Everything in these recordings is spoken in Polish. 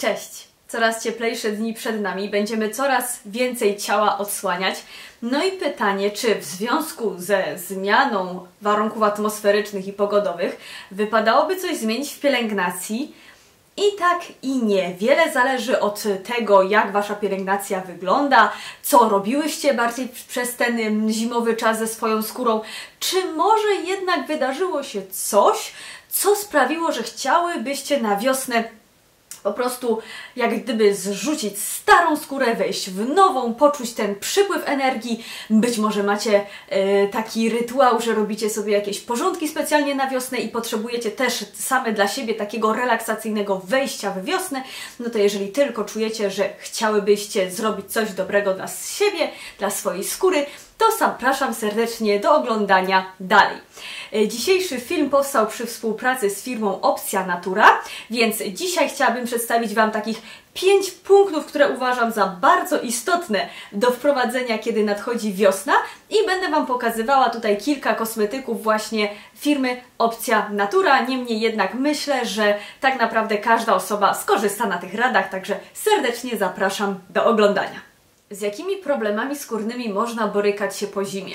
Cześć! Coraz cieplejsze dni przed nami, będziemy coraz więcej ciała odsłaniać. No i pytanie, czy w związku ze zmianą warunków atmosferycznych i pogodowych wypadałoby coś zmienić w pielęgnacji? I tak i nie. Wiele zależy od tego, jak Wasza pielęgnacja wygląda, co robiłyście bardziej przez ten zimowy czas ze swoją skórą, czy może jednak wydarzyło się coś, co sprawiło, że chciałybyście na wiosnę po prostu jak gdyby zrzucić starą skórę, wejść w nową, poczuć ten przypływ energii. Być może macie taki rytuał, że robicie sobie jakieś porządki specjalnie na wiosnę i potrzebujecie też same dla siebie takiego relaksacyjnego wejścia w wiosnę. No to jeżeli tylko czujecie, że chciałybyście zrobić coś dobrego dla siebie, dla swojej skóry, to zapraszam serdecznie do oglądania dalej. Dzisiejszy film powstał przy współpracy z firmą Opcja Natura, więc dzisiaj chciałabym przedstawić Wam takich 5 punktów, które uważam za bardzo istotne do wprowadzenia, kiedy nadchodzi wiosna, i będę Wam pokazywała tutaj kilka kosmetyków właśnie firmy Opcja Natura. Niemniej jednak myślę, że tak naprawdę każda osoba skorzysta na tych radach, także serdecznie zapraszam do oglądania. Z jakimi problemami skórnymi można borykać się po zimie?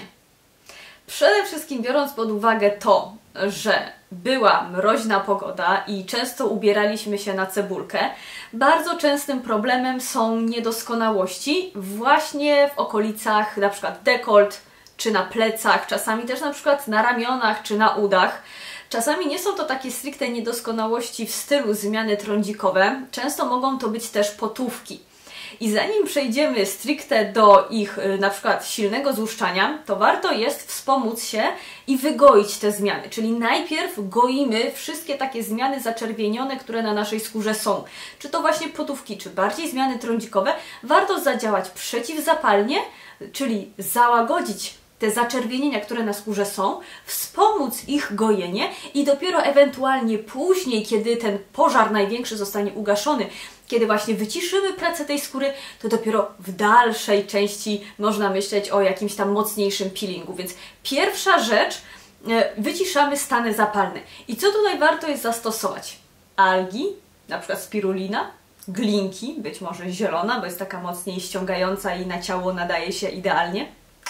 Przede wszystkim biorąc pod uwagę to, że była mroźna pogoda i często ubieraliśmy się na cebulkę, bardzo częstym problemem są niedoskonałości właśnie w okolicach na przykład dekolt, czy na plecach, czasami też na przykład na ramionach, czy na udach. Czasami nie są to takie stricte niedoskonałości w stylu zmiany trądzikowe, często mogą to być też potówki. I zanim przejdziemy stricte do ich na przykład silnego złuszczania, to warto jest wspomóc się i wygoić te zmiany. Czyli najpierw goimy wszystkie takie zmiany zaczerwienione, które na naszej skórze są. Czy to właśnie potówki, czy bardziej zmiany trądzikowe. Warto zadziałać przeciwzapalnie, czyli załagodzić te zaczerwienienia, które na skórze są, wspomóc ich gojenie i dopiero ewentualnie później, kiedy ten pożar największy zostanie ugaszony, kiedy właśnie wyciszymy pracę tej skóry, to dopiero w dalszej części można myśleć o jakimś tam mocniejszym peelingu. Więc pierwsza rzecz, wyciszamy stany zapalne. I co tutaj warto jest zastosować? Algi, na przykład spirulina, glinki, być może zielona, bo jest taka mocniej ściągająca i na ciało nadaje się idealnie.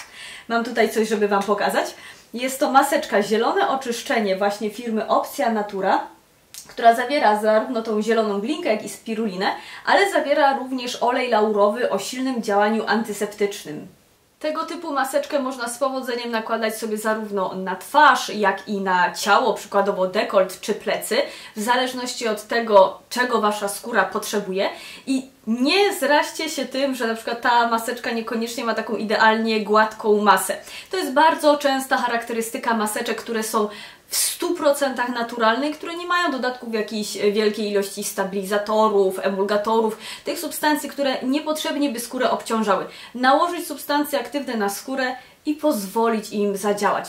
Mam tutaj coś, żeby Wam pokazać. Jest to maseczka zielone oczyszczenie właśnie firmy Opcja Natura, która zawiera zarówno tą zieloną glinkę, jak i spirulinę, ale zawiera również olej laurowy o silnym działaniu antyseptycznym. Tego typu maseczkę można z powodzeniem nakładać sobie zarówno na twarz, jak i na ciało, przykładowo dekolt czy plecy, w zależności od tego, czego Wasza skóra potrzebuje. I nie zraźcie się tym, że na przykład ta maseczka niekoniecznie ma taką idealnie gładką masę. To jest bardzo częsta charakterystyka maseczek, które są w 100% naturalne, które nie mają dodatków jakiejś wielkiej ilości stabilizatorów, emulgatorów, tych substancji, które niepotrzebnie by skórę obciążały. Nałożyć substancje aktywne na skórę i pozwolić im zadziałać.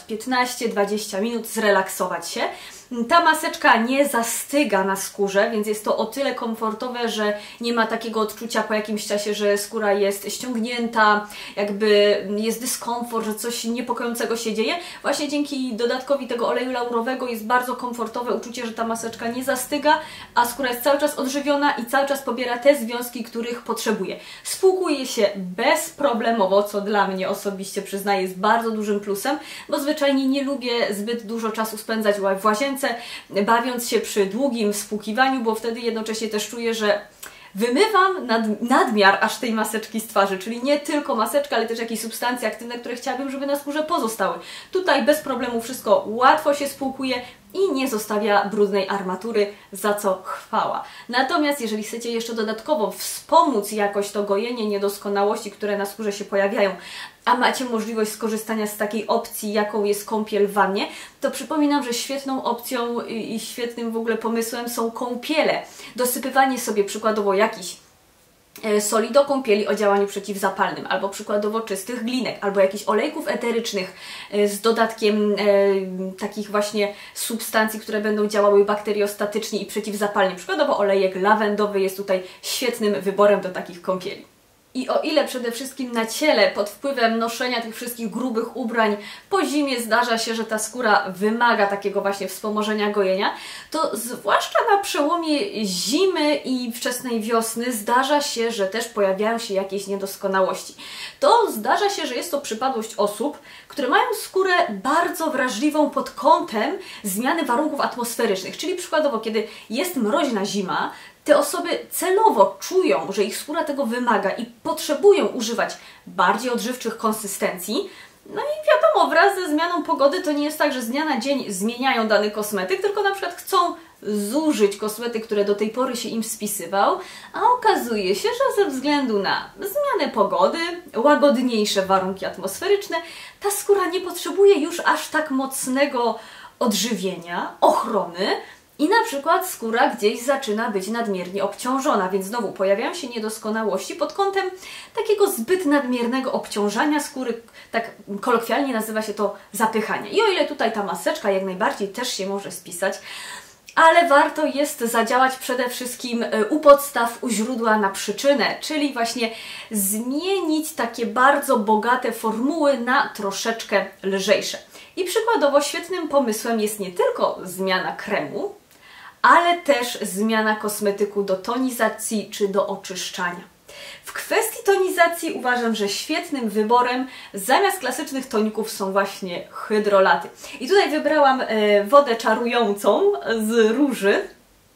15-20 minut, zrelaksować się. Ta maseczka nie zastyga na skórze, więc jest to o tyle komfortowe, że nie ma takiego odczucia po jakimś czasie, że skóra jest ściągnięta, jakby jest dyskomfort, że coś niepokojącego się dzieje. Właśnie dzięki dodatkowi tego oleju laurowego jest bardzo komfortowe uczucie, że ta maseczka nie zastyga, a skóra jest cały czas odżywiona i cały czas pobiera te związki, których potrzebuje. Spłukuje się bezproblemowo, co dla mnie osobiście, przyznaję, jest bardzo dużym plusem, bo zwyczajnie nie lubię zbyt dużo czasu spędzać w łazience, bawiąc się przy długim spłukiwaniu, bo wtedy jednocześnie też czuję, że wymywam nadmiar aż tej maseczki z twarzy, czyli nie tylko maseczka, ale też jakieś substancje aktywne, które chciałabym, żeby na skórze pozostały. Tutaj bez problemu wszystko łatwo się spłukuje i nie zostawia brudnej armatury, za co chwała. Natomiast jeżeli chcecie jeszcze dodatkowo wspomóc jakoś to gojenie niedoskonałości, które na skórze się pojawiają, a macie możliwość skorzystania z takiej opcji, jaką jest kąpiel w wannie, to przypominam, że świetną opcją i świetnym w ogóle pomysłem są kąpiele. Dosypywanie sobie przykładowo jakichś soli do kąpieli o działaniu przeciwzapalnym, albo przykładowo czystych glinek, albo jakichś olejków eterycznych z dodatkiem takich właśnie substancji, które będą działały bakteriostatycznie i przeciwzapalnie. Przykładowo olejek lawendowy jest tutaj świetnym wyborem do takich kąpieli. I o ile przede wszystkim na ciele pod wpływem noszenia tych wszystkich grubych ubrań po zimie zdarza się, że ta skóra wymaga takiego właśnie wspomożenia gojenia, to zwłaszcza na przełomie zimy i wczesnej wiosny zdarza się, że też pojawiają się jakieś niedoskonałości. To zdarza się, że jest to przypadłość osób, które mają skórę bardzo wrażliwą pod kątem zmiany warunków atmosferycznych, czyli przykładowo, kiedy jest mroźna zima, te osoby celowo czują, że ich skóra tego wymaga i potrzebują używać bardziej odżywczych konsystencji. No i wiadomo, wraz ze zmianą pogody to nie jest tak, że z dnia na dzień zmieniają dany kosmetyk, tylko na przykład chcą zużyć kosmetyk, który do tej pory się im spisywał, a okazuje się, że ze względu na zmianę pogody, łagodniejsze warunki atmosferyczne, ta skóra nie potrzebuje już aż tak mocnego odżywienia, ochrony, i na przykład skóra gdzieś zaczyna być nadmiernie obciążona, więc znowu pojawiają się niedoskonałości pod kątem takiego zbyt nadmiernego obciążania skóry, tak kolokwialnie nazywa się to zapychanie. I o ile tutaj ta maseczka jak najbardziej też się może spisać, ale warto jest zadziałać przede wszystkim u podstaw, u źródła na przyczynę, czyli właśnie zmienić takie bardzo bogate formuły na troszeczkę lżejsze. I przykładowo świetnym pomysłem jest nie tylko zmiana kremu, ale też zmiana kosmetyku do tonizacji czy do oczyszczania. W kwestii tonizacji uważam, że świetnym wyborem zamiast klasycznych toników są właśnie hydrolaty. I tutaj wybrałam wodę czarującą z róży.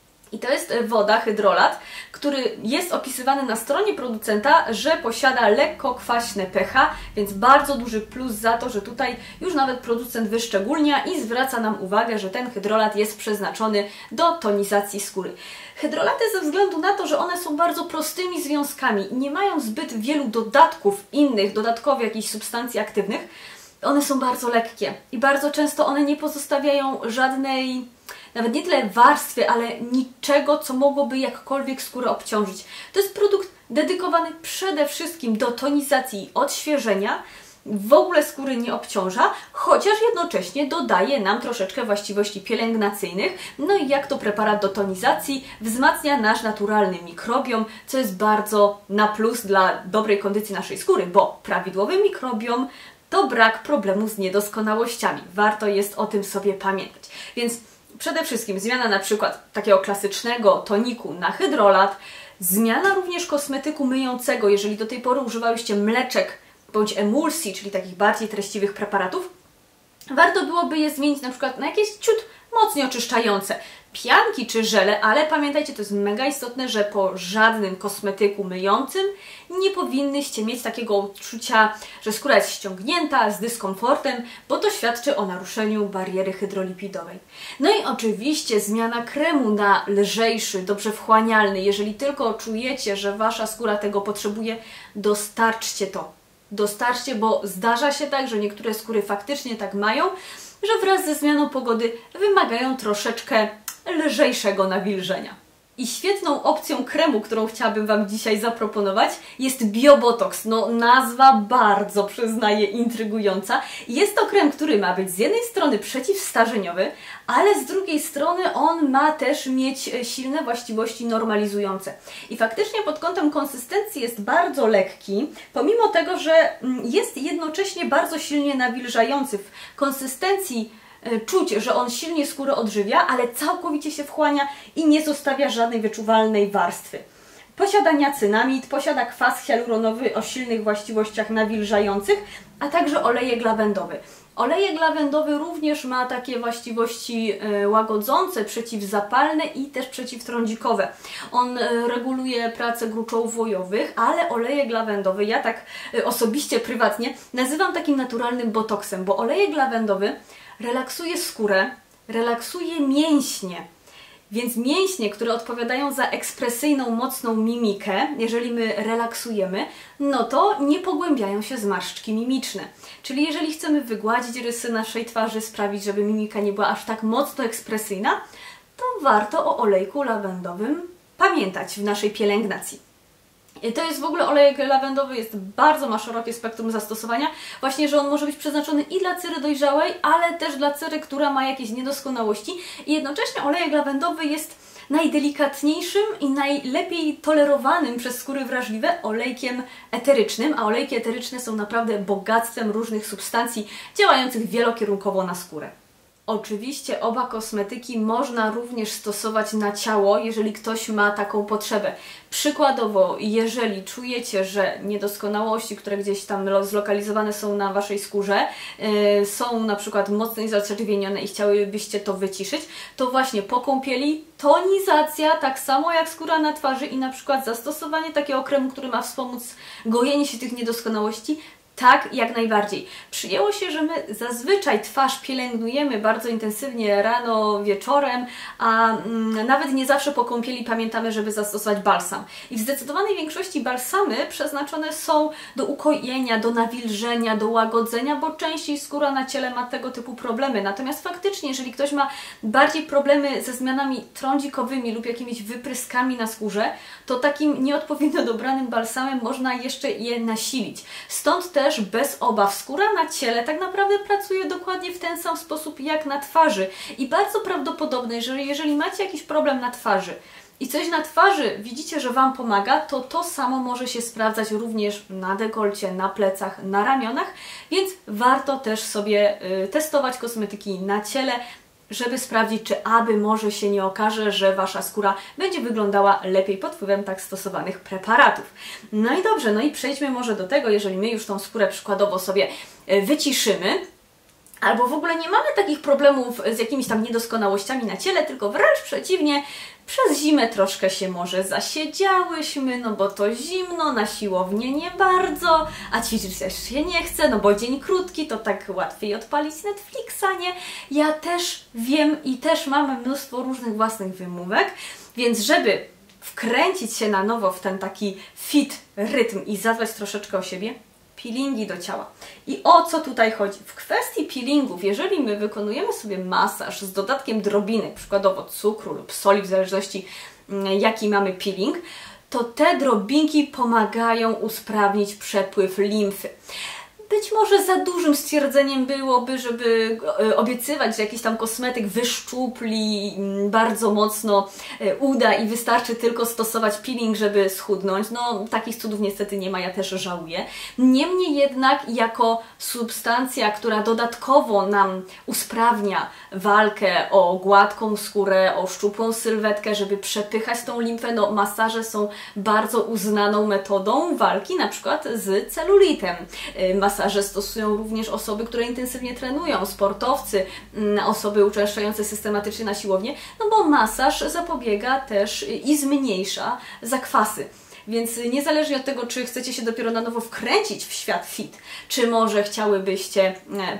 I to jest woda, hydrolat, który jest opisywany na stronie producenta, że posiada lekko kwaśne pH, więc bardzo duży plus za to, że tutaj już nawet producent wyszczególnia i zwraca nam uwagę, że ten hydrolat jest przeznaczony do tonizacji skóry. Hydrolaty ze względu na to, że one są bardzo prostymi związkami i nie mają zbyt wielu dodatków innych, dodatkowych jakichś substancji aktywnych, one są bardzo lekkie i bardzo często one nie pozostawiają żadnej, nawet nie tyle warstwy, ale niczego, co mogłoby jakkolwiek skórę obciążyć. To jest produkt dedykowany przede wszystkim do tonizacji i odświeżenia, w ogóle skóry nie obciąża, chociaż jednocześnie dodaje nam troszeczkę właściwości pielęgnacyjnych. No i jak to preparat do tonizacji wzmacnia nasz naturalny mikrobiom, co jest bardzo na plus dla dobrej kondycji naszej skóry, bo prawidłowy mikrobiom to brak problemu z niedoskonałościami. Warto jest o tym sobie pamiętać. Więc przede wszystkim zmiana na przykład takiego klasycznego toniku na hydrolat, zmiana również kosmetyku myjącego, jeżeli do tej pory używałyście mleczek bądź emulsji, czyli takich bardziej treściwych preparatów, warto byłoby je zmienić na przykład na jakieś ciut mocniej oczyszczające. Pianki czy żele, ale pamiętajcie, to jest mega istotne, że po żadnym kosmetyku myjącym nie powinnyście mieć takiego odczucia, że skóra jest ściągnięta, z dyskomfortem, bo to świadczy o naruszeniu bariery hydrolipidowej. No i oczywiście zmiana kremu na lżejszy, dobrze wchłanialny. Jeżeli tylko czujecie, że Wasza skóra tego potrzebuje, dostarczcie to. Dostarczcie, bo zdarza się tak, że niektóre skóry faktycznie tak mają, że wraz ze zmianą pogody wymagają troszeczkę lżejszego nawilżenia. I świetną opcją kremu, którą chciałabym Wam dzisiaj zaproponować, jest BioBotox. No, nazwa bardzo, przyznaję, intrygująca. Jest to krem, który ma być z jednej strony przeciwstarzeniowy, ale z drugiej strony on ma też mieć silne właściwości normalizujące. I faktycznie pod kątem konsystencji jest bardzo lekki, pomimo tego, że jest jednocześnie bardzo silnie nawilżający. W konsystencji czuć, że on silnie skórę odżywia, ale całkowicie się wchłania i nie zostawia żadnej wyczuwalnej warstwy. Posiada niacynamid, posiada kwas hialuronowy o silnych właściwościach nawilżających, a także olejek lawendowy. Olejek lawendowy również ma takie właściwości łagodzące, przeciwzapalne i też przeciwtrądzikowe. On reguluje pracę gruczołów łojowych, ale olejek lawendowy, ja tak osobiście, prywatnie, nazywam takim naturalnym botoksem, bo olejek lawendowy relaksuje skórę, relaksuje mięśnie. Więc mięśnie, które odpowiadają za ekspresyjną, mocną mimikę, jeżeli my relaksujemy, no to nie pogłębiają się zmarszczki mimiczne. Czyli jeżeli chcemy wygładzić rysy naszej twarzy, sprawić, żeby mimika nie była aż tak mocno ekspresyjna, to warto o olejku lawendowym pamiętać w naszej pielęgnacji. To jest w ogóle olejek lawendowy, ma szerokie spektrum zastosowania, właśnie, że on może być przeznaczony i dla cery dojrzałej, ale też dla cery, która ma jakieś niedoskonałości i jednocześnie olejek lawendowy jest najdelikatniejszym i najlepiej tolerowanym przez skóry wrażliwe olejkiem eterycznym, a olejki eteryczne są naprawdę bogactwem różnych substancji działających wielokierunkowo na skórę. Oczywiście oba kosmetyki można również stosować na ciało, jeżeli ktoś ma taką potrzebę. Przykładowo, jeżeli czujecie, że niedoskonałości, które gdzieś tam zlokalizowane są na Waszej skórze, są na przykład mocniej zaczerwienione i chciałybyście to wyciszyć, to właśnie po kąpieli tonizacja, tak samo jak skóra na twarzy i na przykład zastosowanie takiego kremu, który ma wspomóc gojenie się tych niedoskonałości, tak, jak najbardziej. Przyjęło się, że my zazwyczaj twarz pielęgnujemy bardzo intensywnie rano, wieczorem, a nawet nie zawsze po kąpieli pamiętamy, żeby zastosować balsam. I w zdecydowanej większości balsamy przeznaczone są do ukojenia, do nawilżenia, do łagodzenia, bo częściej skóra na ciele ma tego typu problemy. Natomiast faktycznie, jeżeli ktoś ma bardziej problemy ze zmianami trądzikowymi lub jakimiś wypryskami na skórze, to takim nieodpowiednio dobranym balsamem można jeszcze je nasilić. Stąd też bez obaw skóra na ciele tak naprawdę pracuje dokładnie w ten sam sposób jak na twarzy. I bardzo prawdopodobne, że jeżeli macie jakiś problem na twarzy i coś na twarzy widzicie, że Wam pomaga, to to samo może się sprawdzać również na dekolcie, na plecach, na ramionach, więc warto też sobie testować kosmetyki na ciele, żeby sprawdzić, czy aby może się nie okaże, że Wasza skóra będzie wyglądała lepiej pod wpływem tak stosowanych preparatów. No i dobrze, no i przejdźmy może do tego, jeżeli my już tą skórę przykładowo sobie wyciszymy, albo w ogóle nie mamy takich problemów z jakimiś tam niedoskonałościami na ciele, tylko wręcz przeciwnie, przez zimę troszkę się może zasiedziałyśmy, no bo to zimno, na siłownię nie bardzo, a ćwiczyć też się nie chce, no bo dzień krótki, to tak łatwiej odpalić Netflixa, nie? Ja też wiem i też mamy mnóstwo różnych własnych wymówek, więc żeby wkręcić się na nowo w ten taki fit rytm i zadbać troszeczkę o siebie, peelingi do ciała. I o co tutaj chodzi? W kwestii peelingów, jeżeli my wykonujemy sobie masaż z dodatkiem drobinek, przykładowo cukru lub soli, w zależności jaki mamy peeling, to te drobinki pomagają usprawnić przepływ limfy. Być może za dużym stwierdzeniem byłoby, żeby obiecywać, że jakiś tam kosmetyk wyszczupli bardzo mocno uda i wystarczy tylko stosować peeling, żeby schudnąć. No, takich cudów niestety nie ma, ja też żałuję. Niemniej jednak jako substancja, która dodatkowo nam usprawnia walkę o gładką skórę, o szczupłą sylwetkę, żeby przepychać tą limfę, no masaże są bardzo uznaną metodą walki na przykład z celulitem. Masaże stosują również osoby, które intensywnie trenują, sportowcy, osoby uczęszczające systematycznie na siłownię, no bo masaż zapobiega też i zmniejsza zakwasy. Więc niezależnie od tego, czy chcecie się dopiero na nowo wkręcić w świat fit, czy może chciałybyście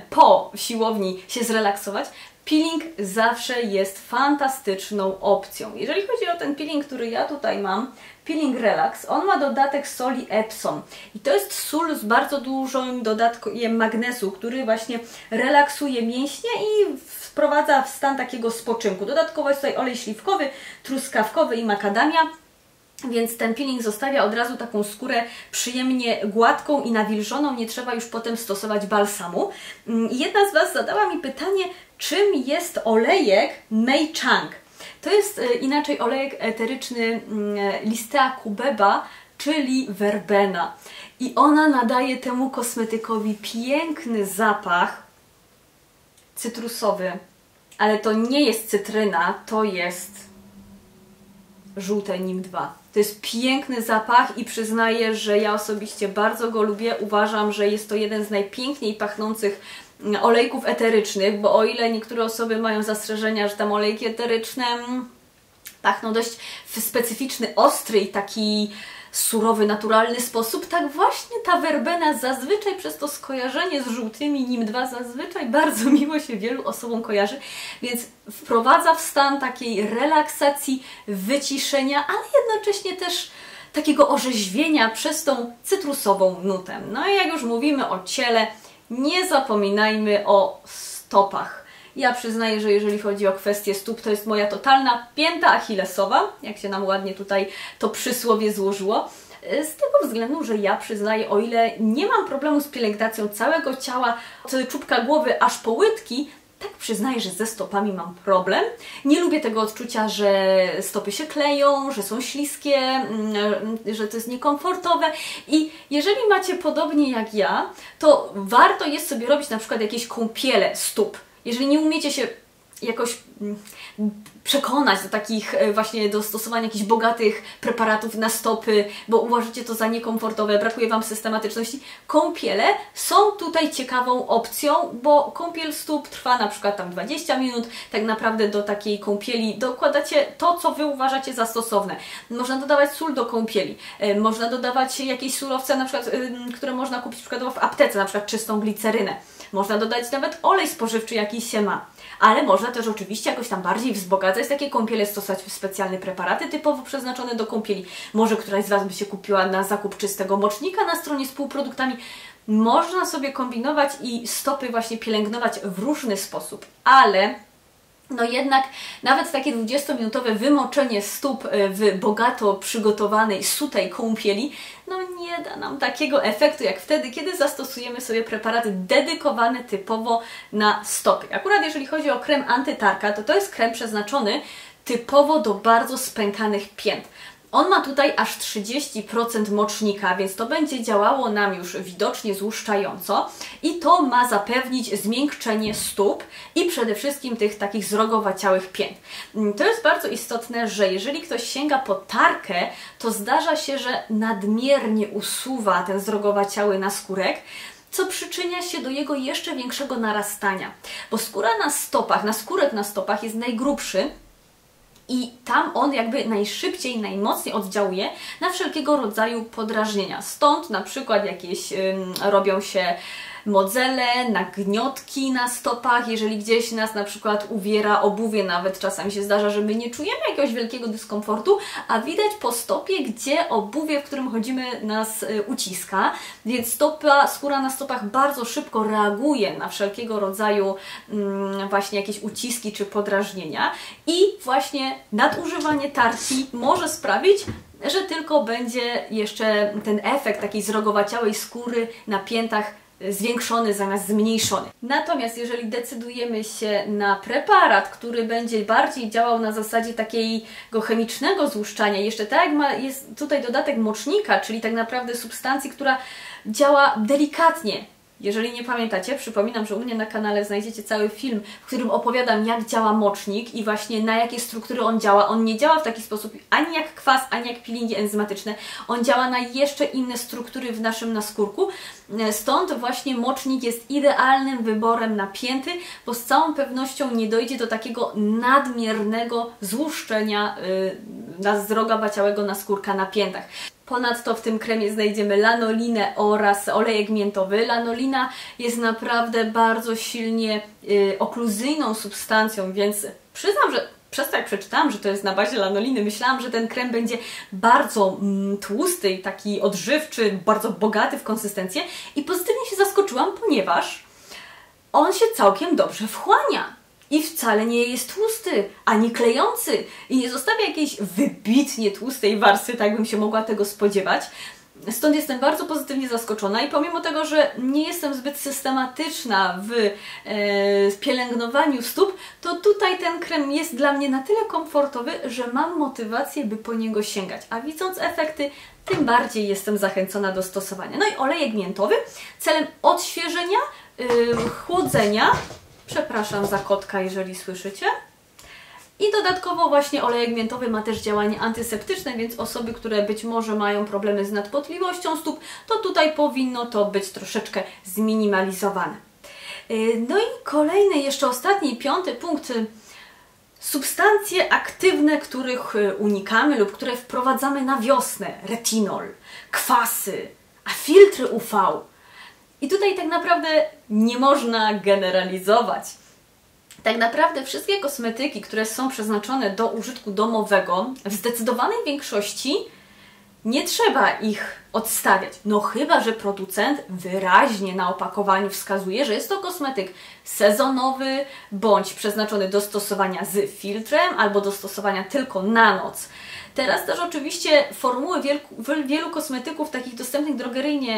po siłowni się zrelaksować, peeling zawsze jest fantastyczną opcją. Jeżeli chodzi o ten peeling, który ja tutaj mam, Peeling Relax, on ma dodatek soli Epsom i to jest sól z bardzo dużym dodatkiem magnezu, który właśnie relaksuje mięśnie i wprowadza w stan takiego spoczynku. Dodatkowo jest tutaj olej śliwkowy, truskawkowy i makadamia. Więc ten peeling zostawia od razu taką skórę przyjemnie gładką i nawilżoną, nie trzeba już potem stosować balsamu. Jedna z Was zadała mi pytanie, czym jest olejek Mei Chang. To jest inaczej olejek eteryczny Listea cubeba, czyli werbena. I ona nadaje temu kosmetykowi piękny zapach cytrusowy, ale to nie jest cytryna, to jest żółte NIM 2. To jest piękny zapach i przyznaję, że ja osobiście bardzo go lubię. Uważam, że jest to jeden z najpiękniej pachnących olejków eterycznych, bo o ile niektóre osoby mają zastrzeżenia, że tam olejki eteryczne pachną dość w specyficzny, ostry i taki surowy, naturalny sposób, tak właśnie ta werbena zazwyczaj przez to skojarzenie z żółtymi NIM 2 zazwyczaj bardzo miło się wielu osobom kojarzy, więc wprowadza w stan takiej relaksacji, wyciszenia, ale jednocześnie też takiego orzeźwienia przez tą cytrusową nutę. No i jak już mówimy o ciele, nie zapominajmy o stopach. Ja przyznaję, że jeżeli chodzi o kwestię stóp, to jest moja totalna pięta achillesowa, jak się nam ładnie tutaj to przysłowie złożyło. Z tego względu, że ja przyznaję, o ile nie mam problemu z pielęgnacją całego ciała, od czubka głowy aż po łydki, tak przyznaję, że ze stopami mam problem. Nie lubię tego odczucia, że stopy się kleją, że są śliskie, że to jest niekomfortowe i jeżeli macie podobnie jak ja, to warto jest sobie robić na przykład jakieś kąpiele stóp. Jeżeli nie umiecie się jakoś przekonać do takich właśnie do stosowania jakichś bogatych preparatów na stopy, bo uważacie to za niekomfortowe, brakuje Wam systematyczności. Kąpiele są tutaj ciekawą opcją, bo kąpiel stóp trwa na przykład tam 20 minut. Tak naprawdę do takiej kąpieli dokładacie to, co Wy uważacie za stosowne. Można dodawać sól do kąpieli, można dodawać jakieś surowce, na przykład, które można kupić przykładowo w aptece, na przykład czystą glicerynę. Można dodać nawet olej spożywczy, jaki się ma. Ale można też oczywiście jakoś tam bardziej wzbogacać takie kąpiele, stosować specjalne preparaty typowo przeznaczone do kąpieli. Może któraś z Was by się kupiła na zakup czystego mocznika na stronie z półproduktami. Można sobie kombinować i stopy właśnie pielęgnować w różny sposób, ale no jednak nawet takie 20-minutowe wymoczenie stóp w bogato przygotowanej, sutej kąpieli no nie da nam takiego efektu jak wtedy, kiedy zastosujemy sobie preparaty dedykowane typowo na stopy. Akurat jeżeli chodzi o krem antytarka, to jest krem przeznaczony typowo do bardzo spękanych pięt. On ma tutaj aż 30% mocznika, więc to będzie działało nam już widocznie złuszczająco i to ma zapewnić zmiękczenie stóp i przede wszystkim tych takich zrogowaciałych pięt. To jest bardzo istotne, że jeżeli ktoś sięga po tarkę, to zdarza się, że nadmiernie usuwa ten zrogowaciały naskórek, co przyczynia się do jego jeszcze większego narastania, bo skóra na stopach, naskórek na stopach jest najgrubszy, i tam on jakby najszybciej, najmocniej oddziałuje na wszelkiego rodzaju podrażnienia. Stąd na przykład jakieś robią się modzele, nagniotki na stopach, jeżeli gdzieś nas na przykład uwiera obuwie, nawet czasami się zdarza, że my nie czujemy jakiegoś wielkiego dyskomfortu, a widać po stopie, gdzie obuwie, w którym chodzimy, nas uciska, więc skóra na stopach bardzo szybko reaguje na wszelkiego rodzaju właśnie jakieś uciski czy podrażnienia i właśnie nadużywanie tarki może sprawić, że tylko będzie jeszcze ten efekt takiej zrogowaciałej skóry na piętach zwiększony zamiast zmniejszony. Natomiast jeżeli decydujemy się na preparat, który będzie bardziej działał na zasadzie takiego chemicznego złuszczania, jeszcze tak jak jest tutaj dodatek mocznika, czyli tak naprawdę substancji, która działa delikatnie. Jeżeli nie pamiętacie, przypominam, że u mnie na kanale znajdziecie cały film, w którym opowiadam, jak działa mocznik i właśnie na jakie struktury on działa. On nie działa w taki sposób ani jak kwas, ani jak peelingi enzymatyczne. On działa na jeszcze inne struktury w naszym naskórku. Stąd właśnie mocznik jest idealnym wyborem na pięty, bo z całą pewnością nie dojdzie do takiego nadmiernego złuszczenia zrogowaciałego naskórka na piętach. Ponadto w tym kremie znajdziemy lanolinę oraz olejek miętowy. Lanolina jest naprawdę bardzo silnie okluzyjną substancją, więc przyznam, że przez to jak przeczytałam, że to jest na bazie lanoliny, myślałam, że ten krem będzie bardzo tłusty i taki odżywczy, bardzo bogaty w konsystencję i pozytywnie się zaskoczyłam, ponieważ on się całkiem dobrze wchłania. I wcale nie jest tłusty, ani klejący i nie zostawia jakiejś wybitnie tłustej warstwy, tak bym się mogła tego spodziewać. Stąd jestem bardzo pozytywnie zaskoczona i pomimo tego, że nie jestem zbyt systematyczna w pielęgnowaniu stóp, to tutaj ten krem jest dla mnie na tyle komfortowy, że mam motywację, by po niego sięgać. A widząc efekty, tym bardziej jestem zachęcona do stosowania. No i olejek miętowy celem odświeżenia, chłodzenia. Przepraszam za kotka, jeżeli słyszycie. I dodatkowo właśnie olejek miętowy ma też działanie antyseptyczne, więc osoby, które być może mają problemy z nadpotliwością stóp, to tutaj powinno to być troszeczkę zminimalizowane. No i kolejny, jeszcze ostatni, piąty punkt. Substancje aktywne, których unikamy lub które wprowadzamy na wiosnę. Retinol, kwasy, a filtry UV. I tutaj tak naprawdę nie można generalizować. Tak naprawdę wszystkie kosmetyki, które są przeznaczone do użytku domowego, w zdecydowanej większości nie trzeba ich odstawiać. No chyba że producent wyraźnie na opakowaniu wskazuje, że jest to kosmetyk sezonowy, bądź przeznaczony do stosowania z filtrem, albo do stosowania tylko na noc. Teraz też oczywiście formuły wielu kosmetyków takich dostępnych drogeryjnie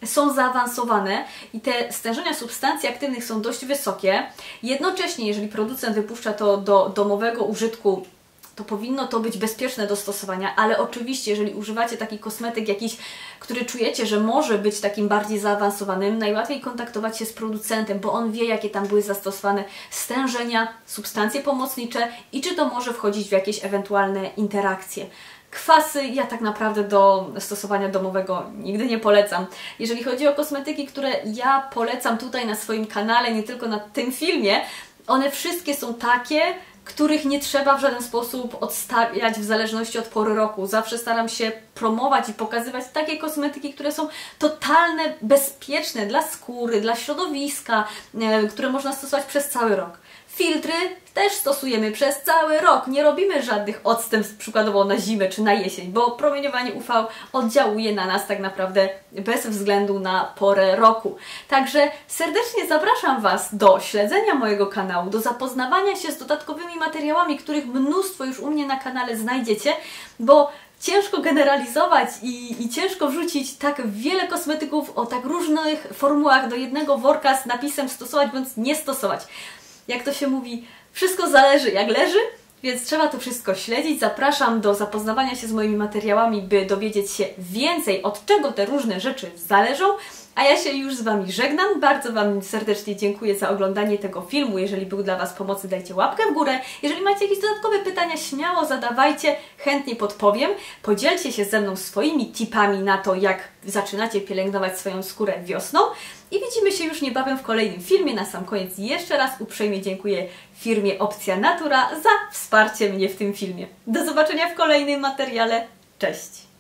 są zaawansowane i te stężenia substancji aktywnych są dość wysokie. Jednocześnie, jeżeli producent wypuszcza to do domowego użytku, to powinno to być bezpieczne do stosowania, ale oczywiście, jeżeli używacie taki kosmetyk jakiś, który czujecie, że może być takim bardziej zaawansowanym, najłatwiej kontaktować się z producentem, bo on wie, jakie tam były zastosowane stężenia, substancje pomocnicze i czy to może wchodzić w jakieś ewentualne interakcje. Kwasy ja tak naprawdę do stosowania domowego nigdy nie polecam. Jeżeli chodzi o kosmetyki, które ja polecam tutaj na swoim kanale, nie tylko na tym filmie, one wszystkie są takie, których nie trzeba w żaden sposób odstawiać w zależności od pory roku. Zawsze staram się promować i pokazywać takie kosmetyki, które są totalnie bezpieczne dla skóry, dla środowiska, które można stosować przez cały rok. Filtry też stosujemy przez cały rok. Nie robimy żadnych odstępstw przykładowo na zimę czy na jesień, bo promieniowanie UV oddziałuje na nas tak naprawdę bez względu na porę roku. Także serdecznie zapraszam Was do śledzenia mojego kanału, do zapoznawania się z dodatkowymi materiałami, których mnóstwo już u mnie na kanale znajdziecie, bo ciężko generalizować i ciężko wrzucić tak wiele kosmetyków o tak różnych formułach do jednego worka z napisem stosować bądź nie stosować. Jak to się mówi, wszystko zależy jak leży, więc trzeba to wszystko śledzić. Zapraszam do zapoznawania się z moimi materiałami, by dowiedzieć się więcej, od czego te różne rzeczy zależą. A ja się już z Wami żegnam. Bardzo Wam serdecznie dziękuję za oglądanie tego filmu. Jeżeli był dla Was pomocny, dajcie łapkę w górę. Jeżeli macie jakieś dodatkowe pytania, śmiało zadawajcie, chętnie podpowiem. Podzielcie się ze mną swoimi tipami na to, jak zaczynacie pielęgnować swoją skórę wiosną. I widzimy się już niebawem w kolejnym filmie. Na sam koniec jeszcze raz uprzejmie dziękuję firmie Opcja Natura za wsparcie mnie w tym filmie. Do zobaczenia w kolejnym materiale. Cześć!